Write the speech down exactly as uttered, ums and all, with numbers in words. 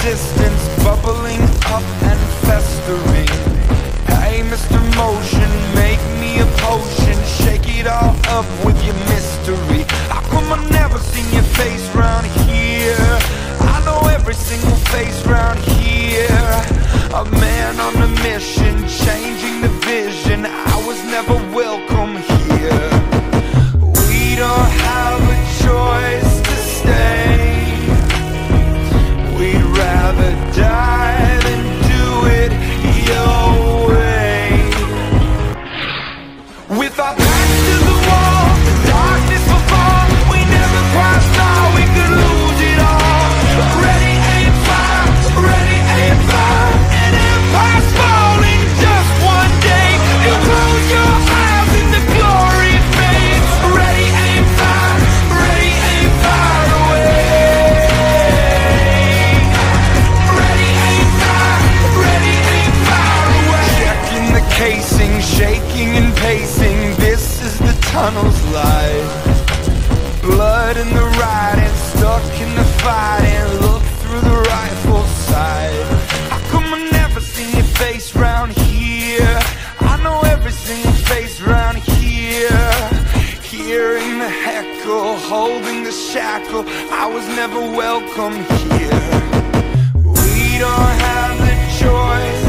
resistance bubbling up and festering. Hey, Mister Motion, make me a potion, shake it all up with your mystery. How come I never seen your face round here? I know every single face round here. A man on a mission, changing the vision. I was never welcome here. We don't have a choice to stay. We'd rather die than do it your way. With our backs to the wall, the darkness will fall. We never quite thought we could lose it all. Ready, aim, fire, ready, aim, fire. An empire's falling just one day. You close your eyes and the glory fades. Ready, aim, fire, ready, aim, fire away. Ready, aim, fire, ready, aim, fire away. Checking the casing, shaking and pacing. This is the tunnel's light. Blood in the riding, stuck in the fighting. Look through the rifle sight. How come I never seen your face round here? I know every single face round here. Hearing the heckle, holding the shackle. I was never welcome here. We don't have the choice